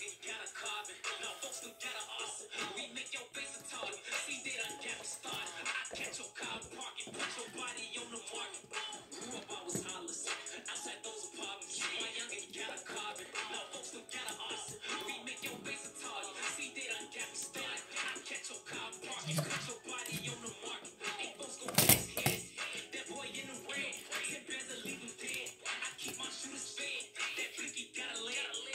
ain't got a carbon. Now folks done got an arson. We make your face a target. See, they done got me started. I catch your car parking, put your body